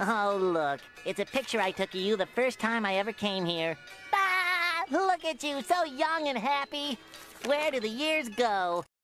Oh, look. It's a picture I took of you the first time I ever came here. Ah! Look at you, so young and happy. Where do the years go?